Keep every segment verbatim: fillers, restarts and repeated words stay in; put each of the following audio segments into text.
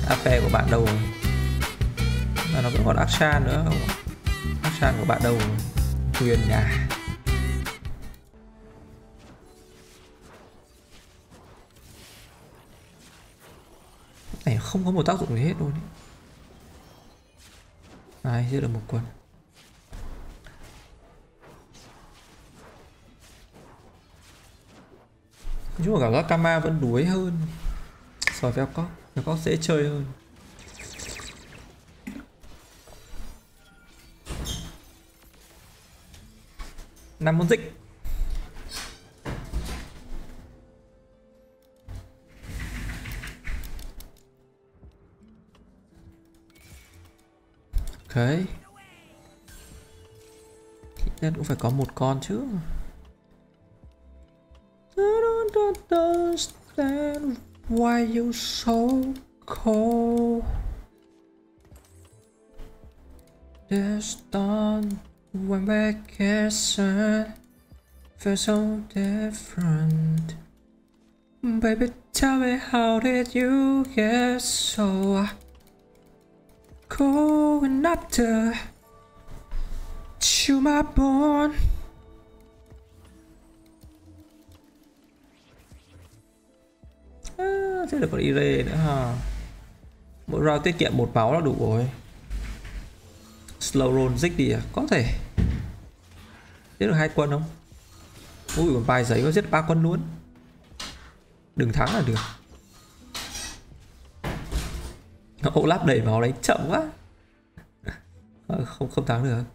a pê của bạn đâu rồi? Mà nó vẫn còn Akshan nữa không? Akshan của bạn đâu rồi? Huyền nhà. Này không có một tác dụng gì hết luôn. Ai giết được một quân. Nhưng mà cảm giác Kama vẫn đuối hơn so với Velcott. Velcott dễ chơi hơn. Năm môn dịch. Ok. Ít nhất cũng phải có một con chứ. I don't understand why you so cold. This dawn when vacation feels so different. Baby, tell me how did you get so going up to to my bone? À, thế là còn Ire nữa ha. Mỗi round tiết kiệm một máu là đủ rồi. Slow roll dích đi à? Có thể. Giết được hai quân không? Ui còn bài giấy có giết ba quân luôn. Đừng thắng là được. Olaf đẩy máu đánh chậm quá. Không không thắng được.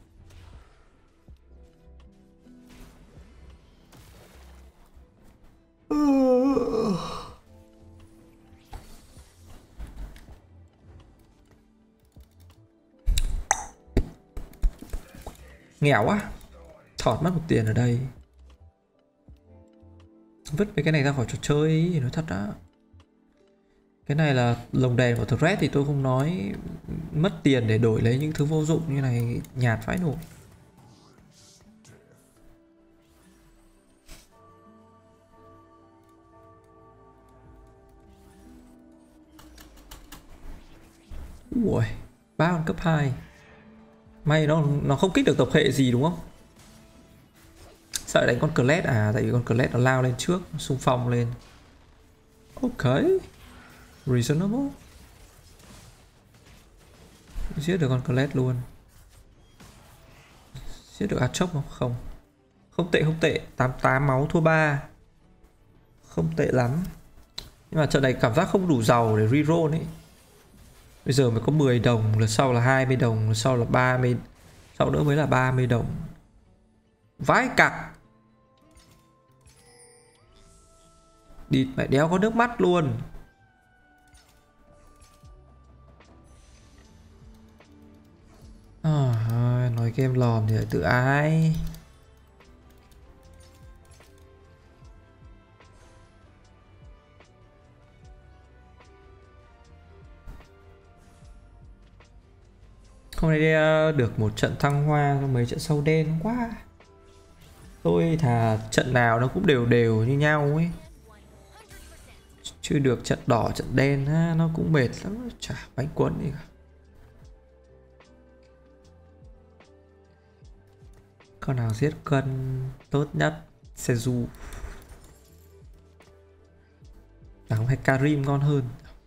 Nghèo quá. Thọt mất một tiền ở đây. Vứt mấy cái này ra khỏi trò chơi. Nói thật đó. Cái này là lồng đèn của Thread thì tôi không nói. Mất tiền để đổi lấy những thứ vô dụng như này nhạt phái nổ. Ui, ba con cấp hai. May nó nó không kích được tộc hệ gì đúng không? Sợ đánh con Kled à, tại vì con Kled nó lao lên trước, xung phong lên. Ok. Reasonable. Giết được con Kled luôn. Giết được Aatrox không? Không. Không tệ không tệ, tám mươi tám máu thua ba. Không tệ lắm. Nhưng mà trận này cảm giác không đủ giàu để reroll ấy. Bây giờ mới có mười đồng, lượt sau là hai mươi đồng, lượt sau là ba mươi, sau nữa mới là ba mươi đồng. Vãi cặc. Địt mẹ đéo có nước mắt luôn. À, nói game lòm thì tự ái. Hôm nay được một trận thăng hoa trong mấy trận sâu đen quá. Tôi thà trận nào nó cũng đều đều như nhau ấy. Chứ được trận đỏ trận đen á, nó cũng mệt lắm. Chả bánh quấn gì cả. Con nào giết cân tốt nhất? Seju. À không, hay Karim ngon hơn.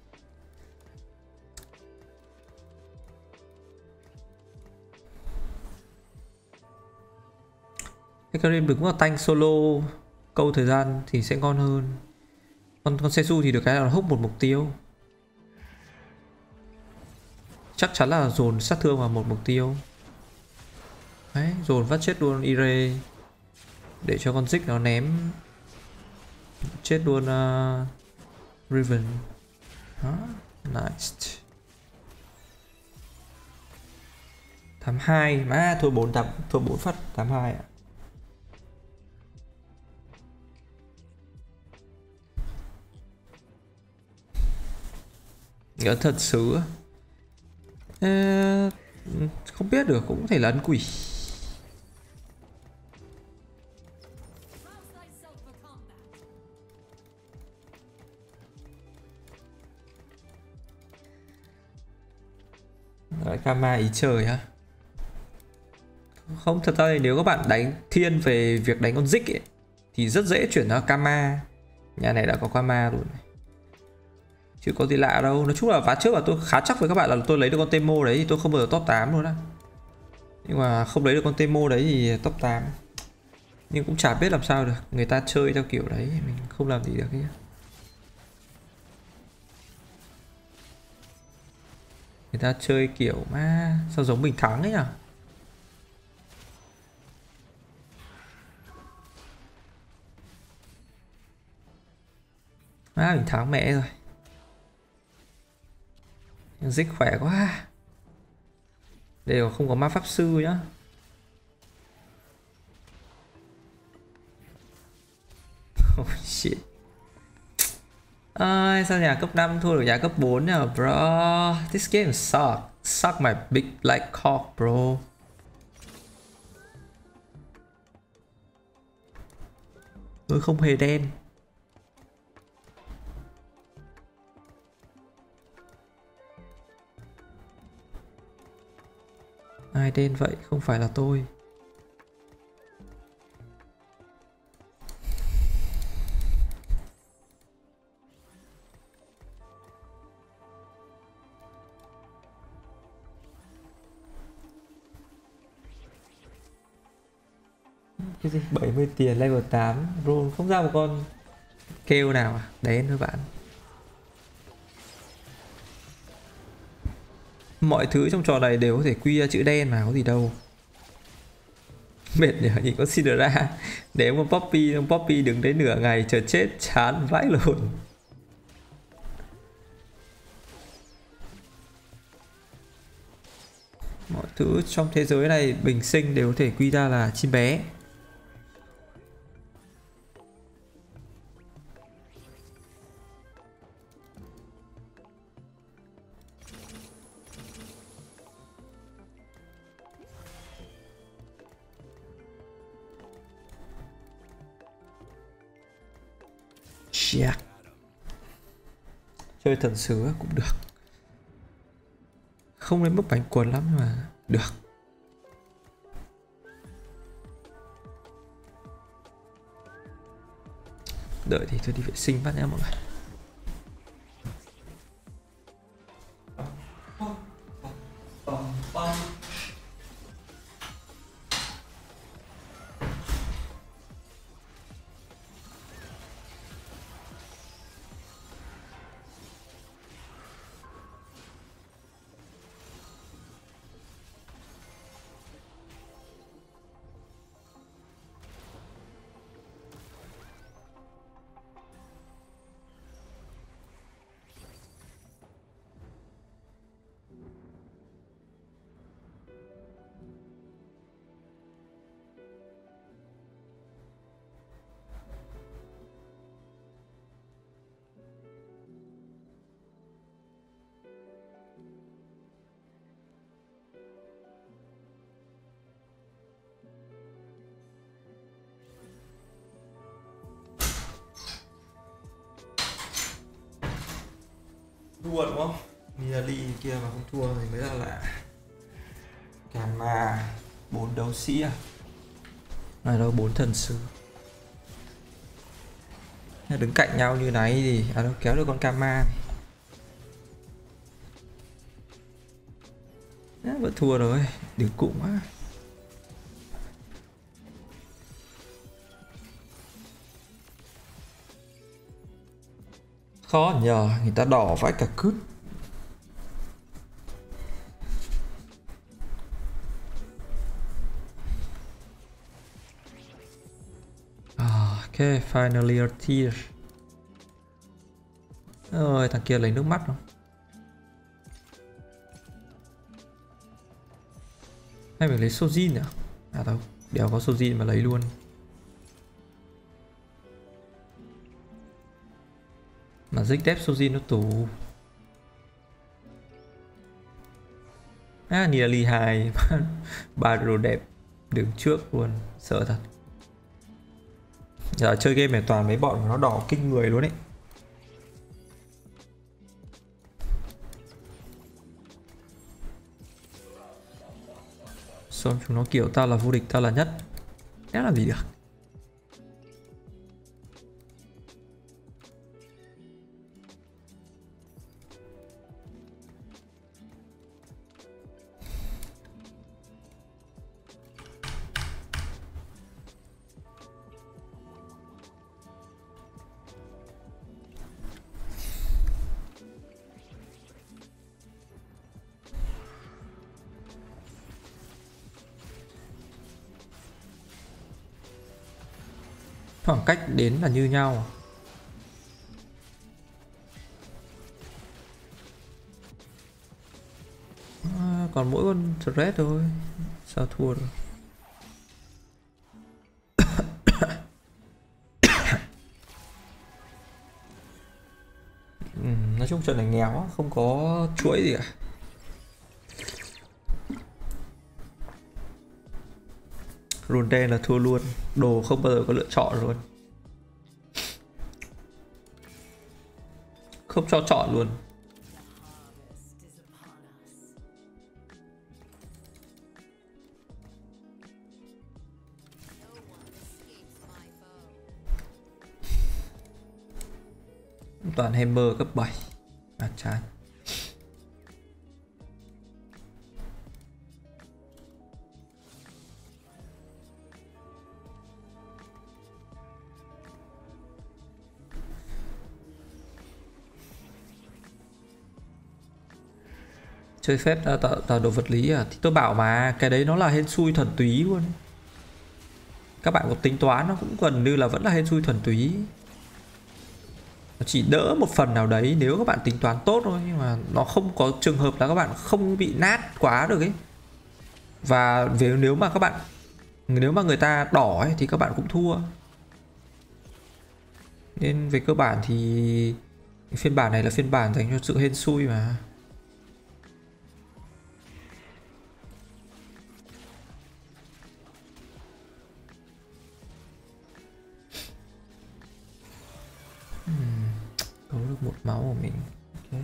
Karim đứng vào tanh solo câu thời gian thì sẽ ngon hơn. Con con Seju thì được cái là hút một mục tiêu. Chắc chắn là dồn sát thương vào một mục tiêu. Đấy, dồn phát chết luôn Ire. Để cho con Ziggs nó ném. Chết luôn uh, Riven. Đó, nice. tám hai, má thua bốn tám, thua bốn phát tám hai ạ. Nhớ thật sự Ê, không biết được, cũng có thể là ấn quỷ. Loại Kama ý trời ha. Không, thật ra thì nếu các bạn đánh thiên về việc đánh con Zik ấy, thì rất dễ chuyển ra Kama. Nhà này đã có Kama rồi, chứ có gì lạ đâu. Nói chung là ván trước là tôi khá chắc với các bạn là tôi lấy được con Temo đấy thì tôi không bao giờ top tám luôn á. Nhưng mà không lấy được con Temo đấy thì top tám. Nhưng cũng chả biết làm sao được, người ta chơi theo kiểu đấy mình không làm gì được nhá. Người ta chơi kiểu mà sao giống mình thắng ấy à. À, mình thắng mẹ rồi. Dích khỏe quá. Đây còn không có ma pháp sư nhá. Oh shit. Ai, sao nhà cấp năm thua được nhà cấp bốn nhỉ bro. This game suck. Suck my big black cock bro. Tôi không hề đen. Ai đen vậy, không phải là tôi. Cái gì? bảy mươi tiền level tám. Roll không ra một con kêu nào à? Đen thôi bạn. Mọi thứ trong trò này đều có thể quy ra chữ đen mà, có gì đâu. Mệt nhỉ, nhìn có Cinderella. Nếu mà Poppy, Poppy đứng đấy nửa ngày chờ chết chán vãi lồn. Mọi thứ trong thế giới này bình sinh đều có thể quy ra là chim bé. Yeah. Chơi thần sứ cũng được. Không đến mức bánh cuốn lắm nhưng mà được. Đợi thì tôi đi vệ sinh phát nha mọi người. Thua đúng không? Miali kia mà không thua thì mới là lạ. Kama bốn đấu sĩ à? Này đâu bốn thần sư. Đứng cạnh nhau như này thì à đâu kéo được con Kama này. À, vẫn thua rồi, đứng cụng quá. Khó nhờ, người ta đỏ vãi cả cứt. Ok, finally a tear. Ôi, thằng kia lấy nước mắt không? Hay mình lấy Sojin à? À đâu, đéo có Sojin mà lấy luôn. Mà Zik đép Sojin nó tù. À, Nidalee hai. Ba đồ đẹp đứng trước luôn, sợ thật. Giờ chơi game này toàn mấy bọn nó đỏ kinh người luôn ấy. Xong chúng nó kiểu tao là vô địch, tao là nhất. Thế làm gì được. Khoảng cách đến là như nhau. À, còn mỗi con thread thôi. Sao thua được. ừ, nói chung trận này nghèo, không có chuỗi gì cả. Rune đen là thua luôn. Đồ không bao giờ có lựa chọn luôn. Không cho chọn luôn. Toàn hammer cấp bảy. À chán. Chơi phép tạo, tạo, tạo đồ vật lý à? Thì tôi bảo mà cái đấy nó là hên xui thuần túy luôn. Các bạn có tính toán nó cũng gần như là vẫn là hên xui thuần túy. Nó chỉ đỡ một phần nào đấy nếu các bạn tính toán tốt thôi. Nhưng mà nó không có trường hợp là các bạn không bị nát quá được ấy. Và nếu, nếu mà các bạn Nếu mà người ta đỏ ấy, thì các bạn cũng thua. Nên về cơ bản thì phiên bản này là phiên bản dành cho sự hên xui mà. uhm, Có được một máu của mình. Okay.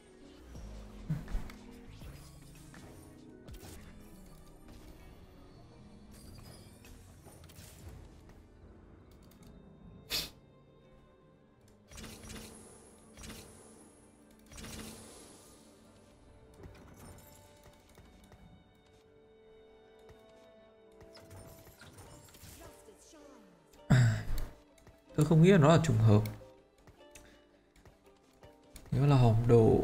Tôi không nghĩ là nó là trùng hợp. Nó là hòm đồ.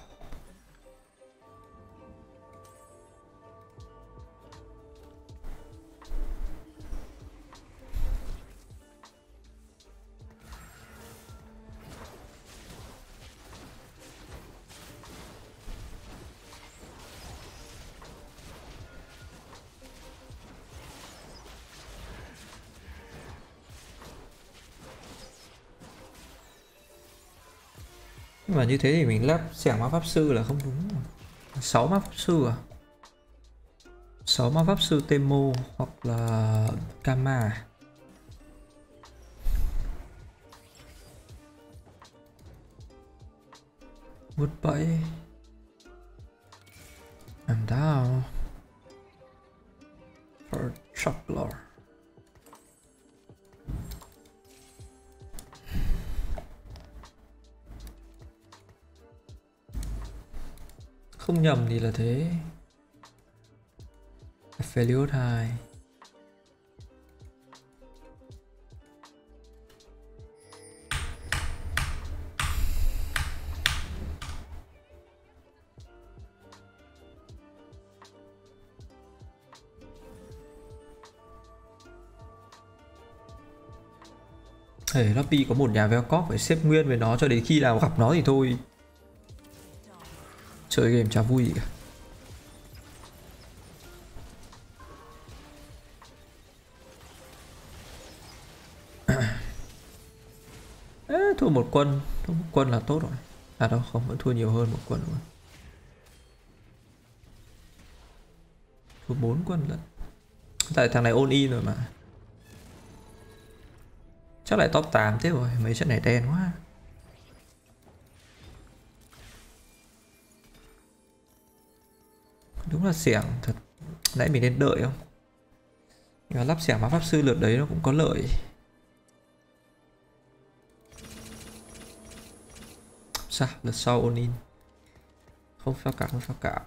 Nhưng mà như thế thì mình lắp xẻng ma pháp sư là không đúng. Sáu ma pháp sư à? Sáu ma pháp sư Temo hoặc là Kama. Vút bẫy. I'm down for Chuckler. Không nhầm thì là thế. Phelios hai. Hey, Lappy có một nhà Velcop, phải xếp nguyên với nó cho đến khi nào gặp nó thì thôi. Chơi game chả vui gì cả. Ê, thua một quân. Thua một quân là tốt rồi. À đâu không, vẫn thua nhiều hơn một quân luôn. Thua bốn quân lận. Tại thằng này all in rồi mà. Chắc lại top tám thế rồi. Mấy trận này đen quá. Đúng là xẻng thật. Nãy mình nên đợi không? Nhưng mà lắp xẻng ma pháp sư lượt đấy nó cũng có lợi. Sao? Lượt sau Onin. Không sao cả, không sao cả.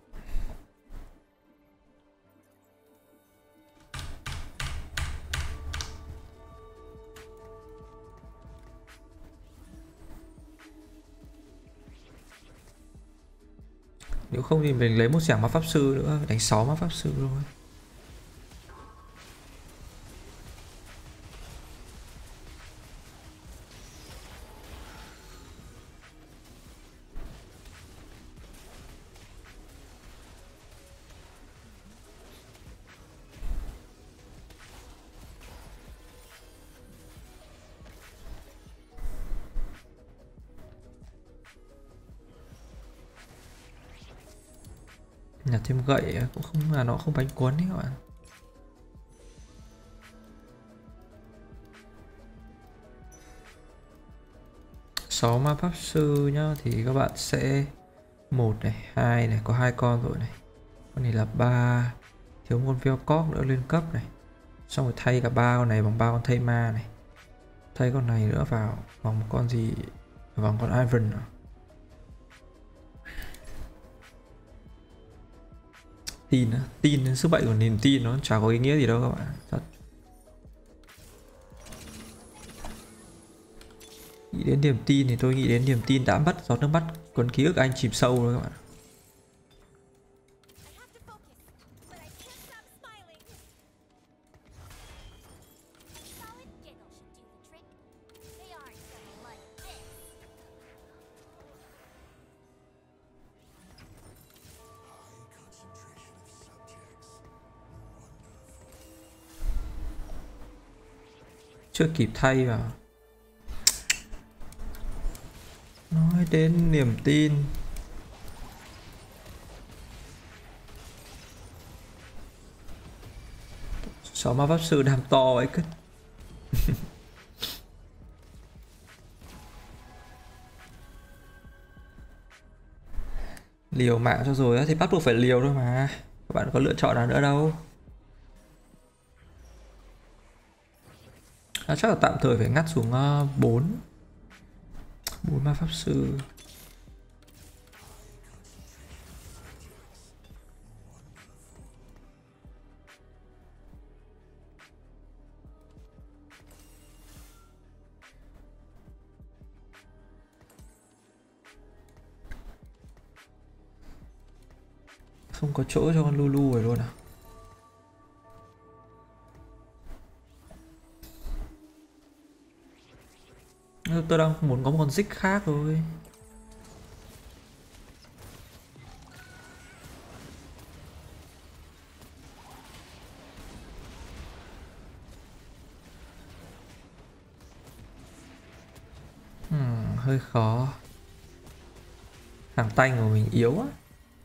Nếu không thì mình lấy một xẻng ma pháp sư nữa, đánh sáu ma pháp sư thôi. Nhặt thêm gậy cũng không là nó không bánh cuốn đấy các bạn. Sáu ma pháp sư nhá thì các bạn sẽ một này, hai này, có hai con rồi này. Con này là ba, thiếu một con Velcock nữa lên cấp này. Xong rồi thay cả ba con này bằng ba con thây ma này. Thay con này nữa vào bằng một con gì, bằng con Iron nữa. Tin á, tin sức mạnh của niềm tin nó chả có ý nghĩa gì đâu các bạn. Thật. Nghĩ đến niềm tin thì tôi nghĩ đến niềm tin đã mất, giọt nước mắt cuốn ký ức anh chìm sâu rồi các bạn. Chưa kịp thay vào. Nói đến niềm tin. Sáu ma pháp sư đam to ấy cứ. Liều mạng cho rồi á thì bắt buộc phải liều thôi mà. Các bạn có lựa chọn nào nữa đâu. À, chắc là tạm thời phải ngắt xuống bốn uh, bốn ma pháp sư. Không có chỗ cho con Lulu rồi luôn à. Tôi đang muốn có một con Ziggs khác thôi. Hmm, hơi khó. Hàng tanh của mình yếu á.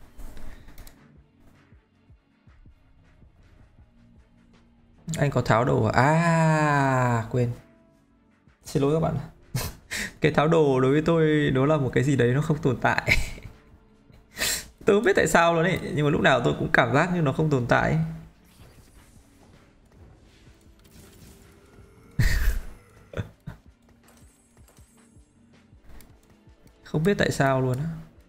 Anh có tháo đồ à? À quên. Xin lỗi các bạn. Cái tháo đồ đối với tôi nó là một cái gì đấy nó không tồn tại. Tôi không biết tại sao luôn ấy, nhưng mà lúc nào tôi cũng cảm giác như nó không tồn tại. Không biết tại sao luôn á.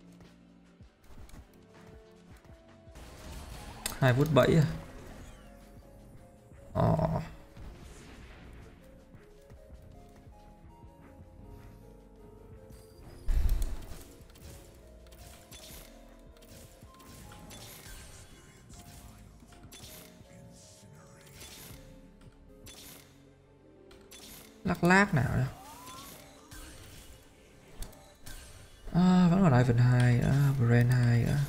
Hai vút bẫy à? Ồ. Lắc lác nào đâu. À, vẫn còn Ivan hai nữa, Brand hai nữa.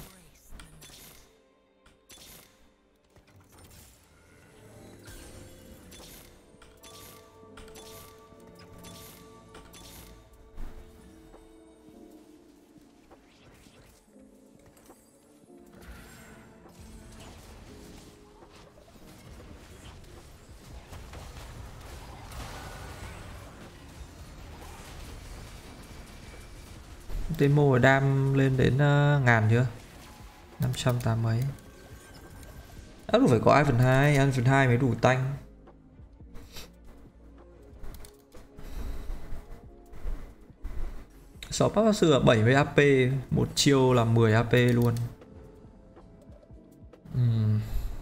Demo ở đam lên đến uh, ngàn chưa? năm trăm tám mấy. Ác phải có Ivan hai, Ivan hai mới đủ tanh. Sáu pháp sư là bảy mươi a pê, một chiêu là mười a pê luôn. Uhm.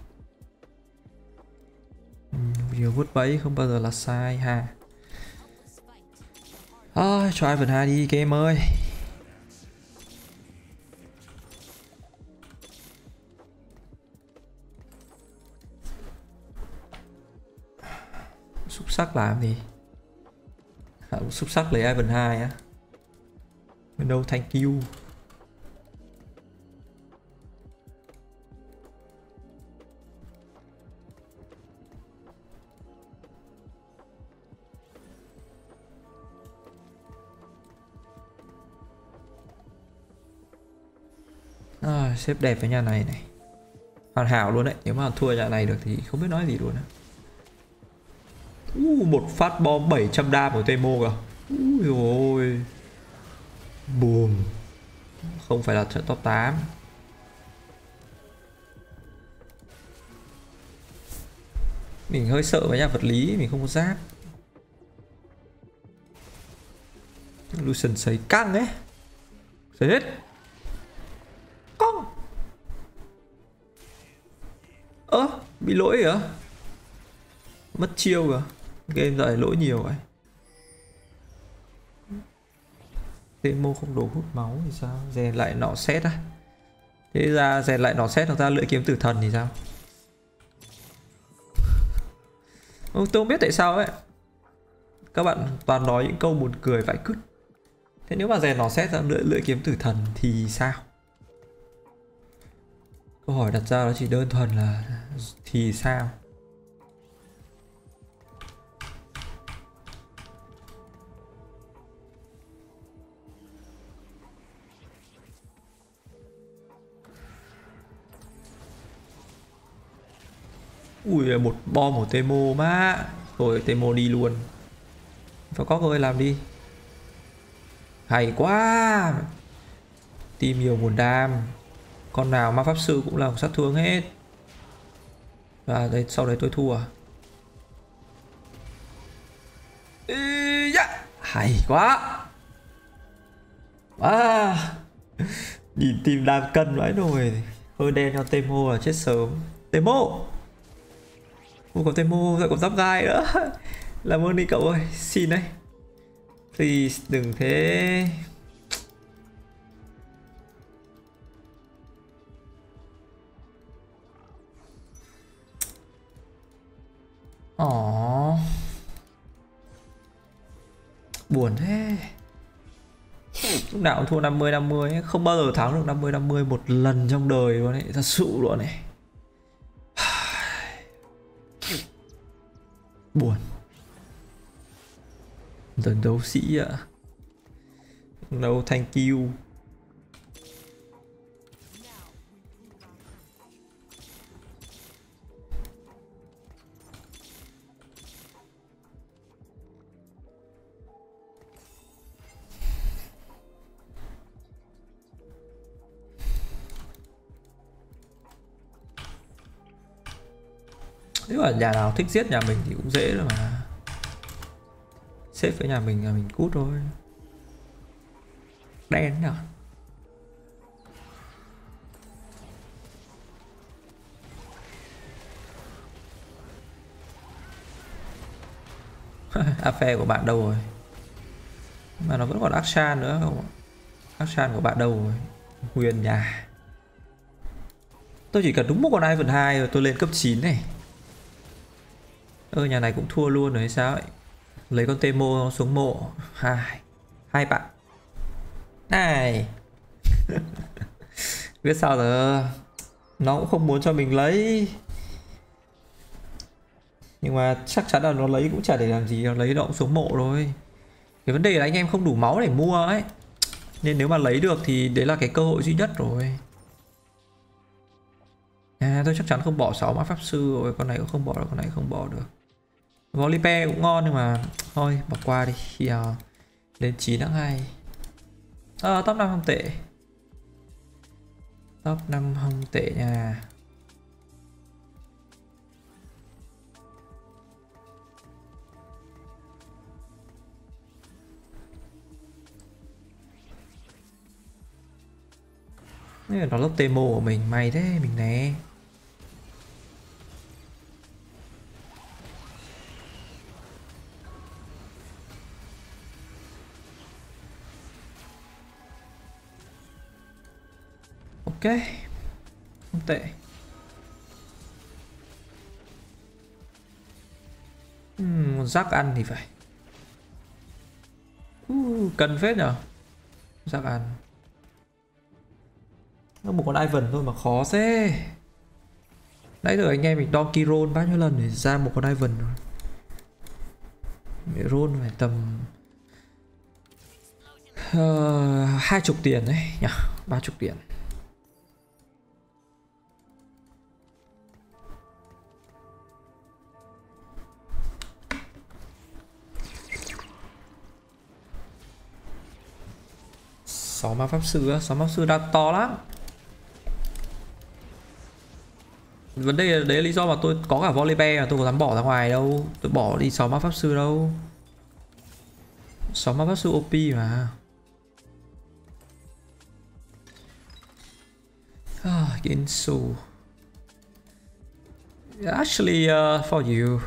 Nhiều vuốt bẫy không bao giờ là sai ha. À, cho Ivan hai đi game ơi. Xúc sắc làm gì? À, xúc sắc lấy Ivan hai á. No thank you. À, xếp đẹp với nhà này này. Hoàn hảo luôn đấy. Nếu mà thua nhà này được thì không biết nói gì luôn á. Uh, một phát bom bảy trăm đam của Temo kìa. Ui ôi. Boom. Không phải là trận top tám. Mình hơi sợ với nhà vật lý, mình không có giáp. Lucian sấy căng ấy. Sấy hết. Cong. Ơ, à, bị lỗi kìa. Mất chiêu kìa. Game giờ lỗi nhiều vậy. Temo không đổ hút máu thì sao? Rèn lại nọ xét á. Thế ra rèn lại nọ xét hoặc ra lưỡi kiếm tử thần thì sao? Tôi không biết tại sao ấy. Các bạn toàn nói những câu buồn cười vãi cứt. Thế nếu mà rèn nọ xét ra lưỡi, lưỡi kiếm tử thần thì sao? Câu hỏi đặt ra đó chỉ đơn thuần là thì sao? Ui, một bom của Temo má. Rồi Temo đi luôn. Phải có người làm đi. Hay quá. Tìm nhiều nguồn đam. Con nào ma pháp sư cũng là sát thương hết. Và đây, sau đấy tôi thua à? Ê, yeah. Hay quá. À, nhìn tìm đam cân vãi rồi. Hơi đen cho Temo là chết sớm. Temo. Không có Temo lại còn giáp gai nữa. Làm ơn đi cậu ơi, xin đấy. Please đừng thế. Ồ, buồn thế. Lúc nào cũng thua năm mươi năm mươi ấy. Không bao giờ thắng được năm mươi năm mươi một lần trong đời luôn ấy. Thật sự luôn này. Buồn. Dần đấu sĩ ạ. No thank you. Nếu mà nhà nào thích giết nhà mình thì cũng dễ rồi mà. Xếp với nhà mình là mình cút thôi. Đen nhở. Affair của bạn đâu rồi? Mà nó vẫn còn Akshan nữa không? Akshan của bạn đâu rồi? Huyền nhà. Tôi chỉ cần đúng một con Ivan hai rồi tôi lên cấp chín này. Ơ, nhà này cũng thua luôn rồi hay sao ấy? Lấy con Temo xuống mộ. Hai Hai bạn này. Biết sao giờ. Nó cũng không muốn cho mình lấy. Nhưng mà chắc chắn là nó lấy cũng chả để làm gì. Nó lấy nó cũng xuống mộ rồi. Cái vấn đề là anh em không đủ máu để mua ấy. Nên nếu mà lấy được thì đấy là cái cơ hội duy nhất rồi. À, tôi chắc chắn không bỏ sáu mã pháp sư rồi. Con này cũng không bỏ được, con này không bỏ được. Volipe cũng ngon nhưng mà thôi bỏ qua đi. Khi nào lên chín tháng hai. À, top năm không tệ. Top năm không tệ nha. Thế là nó lớp demo của mình, may thế mình né. Ok, không tệ. uhm, Rác ăn thì phải. uh, Cần phết nhở. Rác ăn. Nó một con Ivan thôi mà khó thế. Nãy giờ anh em mình Donkey roll bao nhiêu lần để ra một con Ivan rồi. Mẹ roll phải tầm uh, hai chục tiền đấy nhỉ, ba chục tiền. Sáu ma pháp sư á, sáu ma pháp sư đang to lắm. Vấn đề là đấy là lý do mà tôi có cả Volibear mà tôi có dám bỏ ra ngoài đâu. Tôi bỏ đi sáu ma pháp sư đâu. Sáu ma pháp sư ô pê mà. Ah, Ginsu. Actually uh, for you.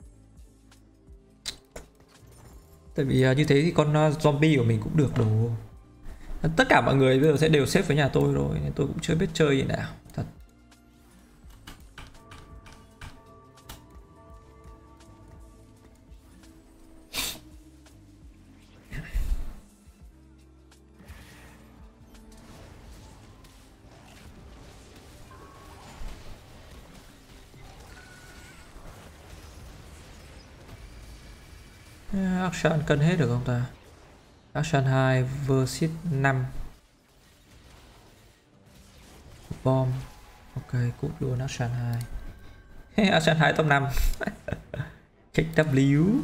Tại vì uh, như thế thì con uh, zombie của mình cũng được đồ. Tất cả mọi người bây giờ sẽ đều xếp với nhà tôi rồi, nên tôi cũng chưa biết chơi gì nào. Thật. Action cân hết được không ta? Action hai versus năm. Bom. Ok, cút luôn Action hai. Action hai top năm. Kích W.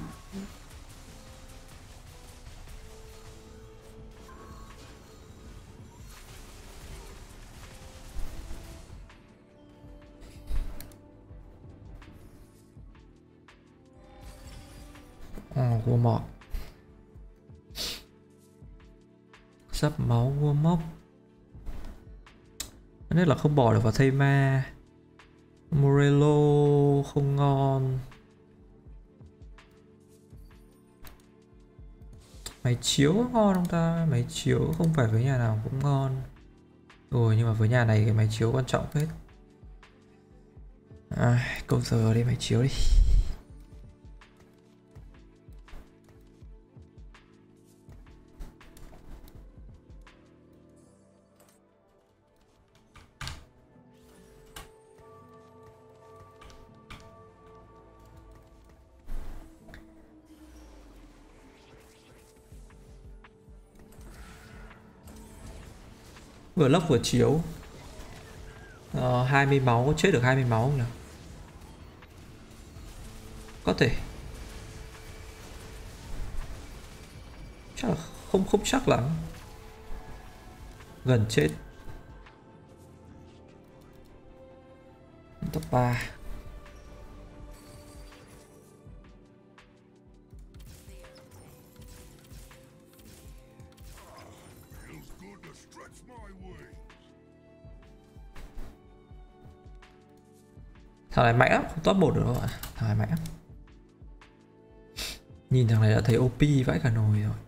Ờ, vua mọt. Sắp máu vua mốc. Nhất là không bỏ được vào thây ma. Morello không ngon. Máy chiếu có ngon không ta? Máy chiếu không phải với nhà nào cũng ngon. Rồi nhưng mà với nhà này cái máy chiếu quan trọng hết. À, câu giờ đi máy chiếu đi. Vừa lốc vừa chiếu. Ờ, hai mươi máu, chết được hai mươi máu không nào? Có thể. Chắc là không không chắc lắm. Gần chết. Top ba. Thằng này mạnh lắm, không top một được đâu ạ. Thằng này mạnh lắm. Nhìn thằng này đã thấy ô pê vãi cả nồi rồi.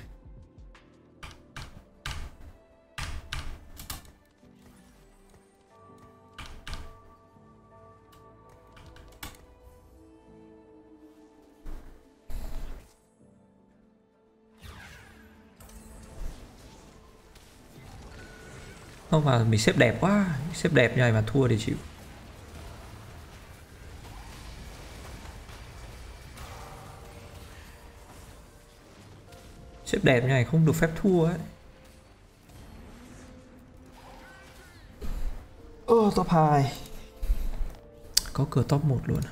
Không mà mình xếp đẹp quá. Xếp đẹp như này mà thua thì chịu. Xếp đẹp như này không được phép thua ấy. Ơ oh, top hai. Có cửa top một luôn.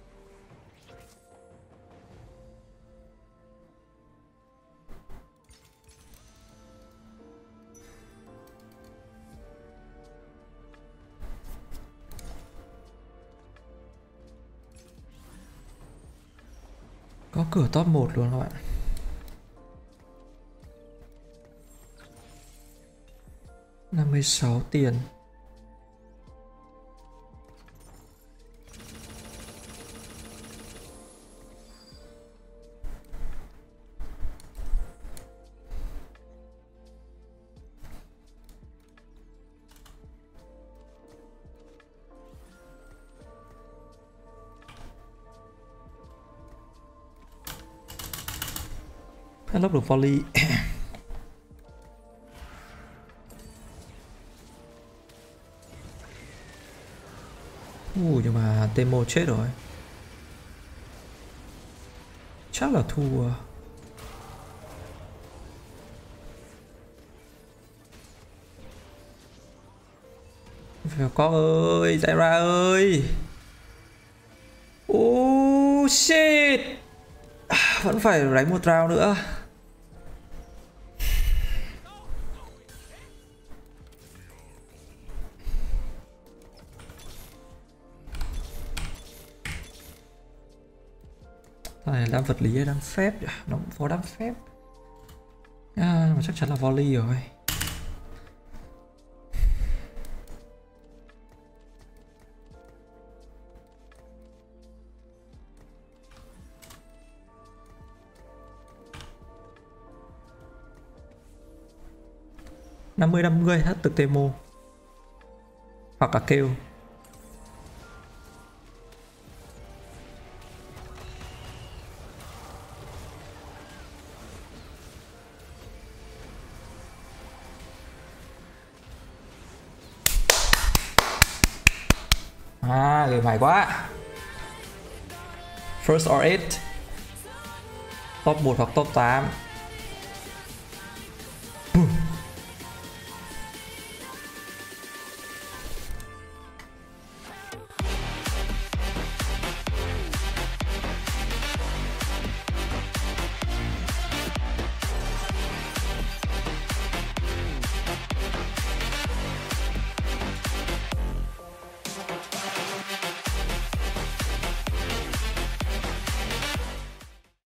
Có cửa top một luôn các bạn. năm mươi sáu tiền. Lốc được volley. Ui nhưng mà Temo chết rồi. Chắc là thua. Phải có ơi, Zyra ơi. Oh shit. Vẫn phải đánh một round nữa. Này đam vật lý hay đam phép? Nó cũng có đam phép à, mà chắc chắn là volley rồi. năm mươi năm mươi hết từ Temo hoặc là kêu. À, người mày quá. First or eight. Top một hoặc top tám.